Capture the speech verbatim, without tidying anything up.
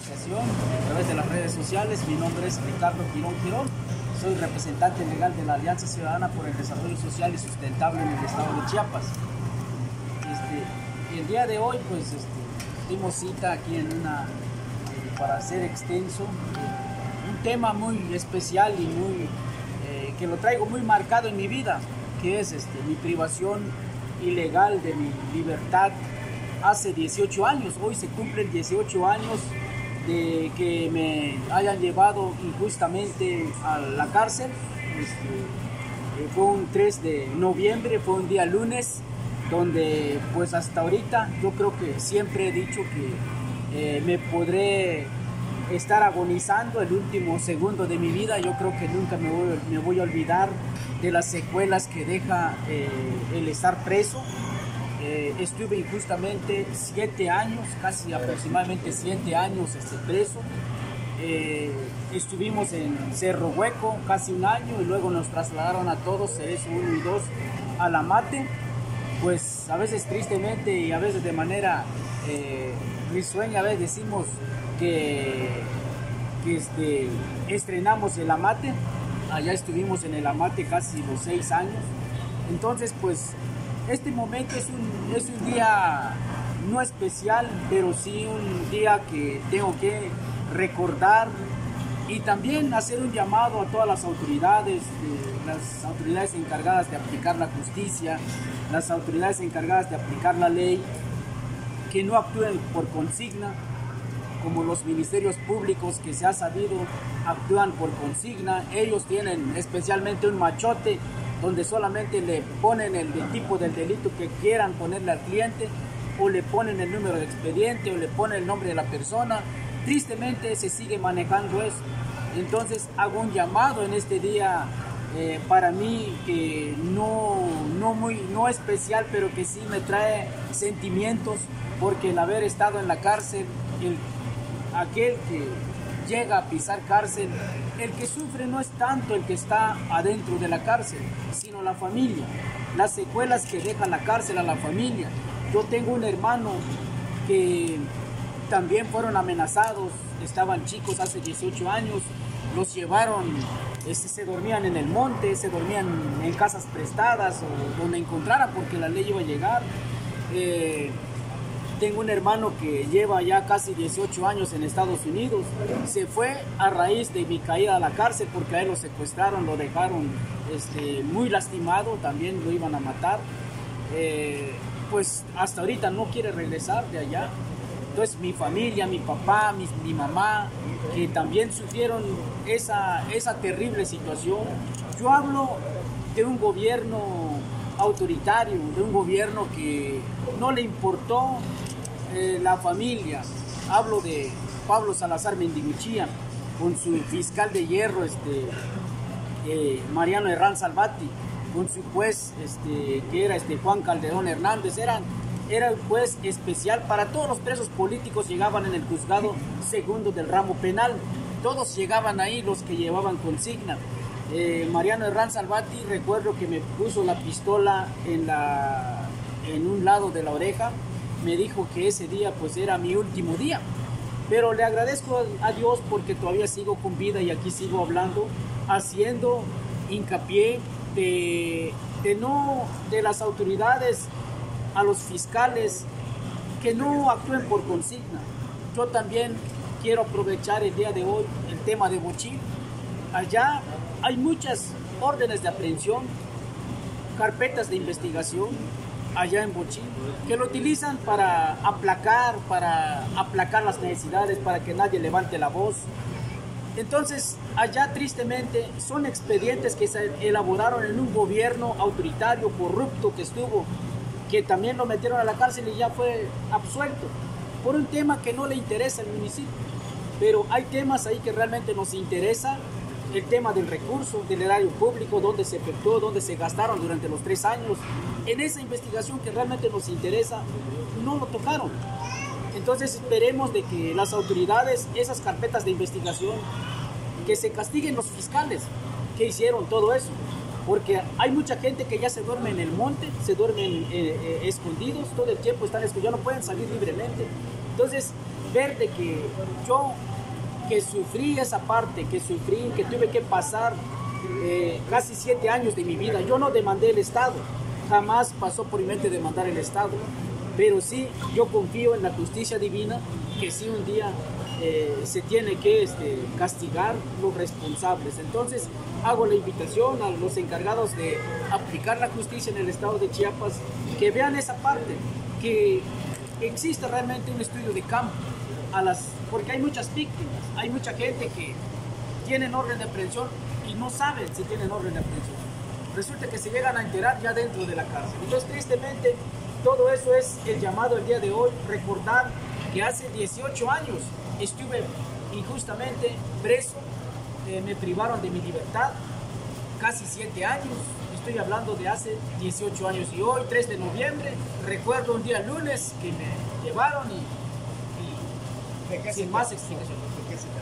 comunicación a través de las redes sociales. Mi nombre es Ricardo Quirón Quirón. Soy representante legal de la Alianza Ciudadana por el Desarrollo Social y Sustentable en el estado de Chiapas. Este, el día de hoy, pues, este, dimos cita aquí en una, eh, para hacer extenso, eh, un tema muy especial y muy, eh, que lo traigo muy marcado en mi vida, que es este, mi privación ilegal de mi libertad hace dieciocho años. Hoy se cumplen dieciocho años de que me hayan llevado injustamente a la cárcel. Este, fue un tres de noviembre, fue un día lunes, donde pues hasta ahorita yo creo que siempre he dicho que eh, me podré estar agonizando el último segundo de mi vida. Yo creo que nunca me voy, me voy a olvidar de las secuelas que deja eh, el estar preso. Eh, estuve injustamente siete años, casi aproximadamente siete años este, preso. Eh, estuvimos en Cerro Hueco casi un año y luego nos trasladaron a todos, Cerezo uno y dos, a La Mate. Pues a veces tristemente y a veces de manera eh, risueña, a veces decimos que, que este, estrenamos el Amate. Allá estuvimos en el Amate casi los seis años. Entonces, pues, este momento es un, es un día no especial, pero sí un día que tengo que recordar y también hacer un llamado a todas las autoridades, eh, las autoridades encargadas de aplicar la justicia, las autoridades encargadas de aplicar la ley, que no actúen por consigna, como los ministerios públicos que se ha sabido actúan por consigna. Ellos tienen especialmente un machote donde solamente le ponen el, el tipo del delito que quieran ponerle al cliente, o le ponen el número de expediente, o le ponen el nombre de la persona. Tristemente se sigue manejando eso. Entonces hago un llamado en este día, eh, para mí que no, no, muy, no especial, pero que sí me trae sentimientos, porque el haber estado en la cárcel, el, aquel que llega a pisar cárcel, el que sufre no es tanto el que está adentro de la cárcel, sino la familia, las secuelas que deja la cárcel a la familia. Yo tengo un hermano que también fueron amenazados, estaban chicos hace dieciocho años, los llevaron, este, se dormían en el monte, se dormían en casas prestadas o donde encontraran, porque la ley iba a llegar. Eh, Tengo un hermano que lleva ya casi dieciocho años en Estados Unidos. Se fue a raíz de mi caída a la cárcel, porque a él lo secuestraron, lo dejaron este, muy lastimado, también lo iban a matar. Eh, pues hasta ahorita no quiere regresar de allá. Entonces mi familia, mi papá, mi, mi mamá, que también sufrieron esa, esa terrible situación. Yo hablo de un gobierno autoritario, de un gobierno que no le importó eh, la familia. Hablo de Pablo Salazar Mendiguchía con su fiscal de hierro, este, eh, Mariano Herrán Salvati, con su juez este, que era este, Juan Calderón Hernández. Eran, era un juez especial para todos los presos políticos. Llegaban en el juzgado segundo del ramo penal, todos llegaban ahí, los que llevaban consigna. Eh, Mariano Herrán Salvati, recuerdo que me puso la pistola en, la, en un lado de la oreja. Me dijo que ese día pues era mi último día, pero le agradezco a Dios porque todavía sigo con vida y aquí sigo hablando, haciendo hincapié de, de, no, de las autoridades a los fiscales que no actúen por consigna. Yo también quiero aprovechar el día de hoy el tema de Bochil. Allá hay muchas órdenes de aprehensión, carpetas de investigación allá en Bochil, que lo utilizan para aplacar, para aplacar las necesidades, para que nadie levante la voz. Entonces, allá tristemente son expedientes que se elaboraron en un gobierno autoritario, corrupto que estuvo, que también lo metieron a la cárcel y ya fue absuelto por un tema que no le interesa al municipio. Pero hay temas ahí que realmente nos interesa. El tema del recurso, del erario público, dónde se efectuó, dónde se gastaron durante los tres años. En esa investigación que realmente nos interesa, no lo tocaron. Entonces esperemos de que las autoridades, esas carpetas de investigación, que se castiguen los fiscales que hicieron todo eso. Porque hay mucha gente que ya se duerme en el monte, se duermen eh, eh, escondidos, todo el tiempo están escondidos, no pueden salir libremente. Entonces, ver de que yo que sufrí esa parte, que sufrí, que tuve que pasar eh, casi siete años de mi vida. Yo no demandé el Estado, jamás pasó por mi mente demandar el Estado, pero sí yo confío en la justicia divina, que sí un día eh, se tiene que este, castigar los responsables. Entonces hago la invitación a los encargados de aplicar la justicia en el estado de Chiapas, que vean esa parte, que existe realmente un estudio de campo, a las, porque hay muchas víctimas, hay mucha gente que tienen orden de aprehensión y no saben si tienen orden de aprehensión. Resulta que se llegan a enterar ya dentro de la cárcel. Entonces, tristemente, todo eso es el llamado el día de hoy, recordar que hace dieciocho años estuve injustamente preso, eh, me privaron de mi libertad, casi siete años, estoy hablando de hace dieciocho años, y hoy, tres de noviembre, recuerdo un día lunes que me llevaron y, y sin más explicación.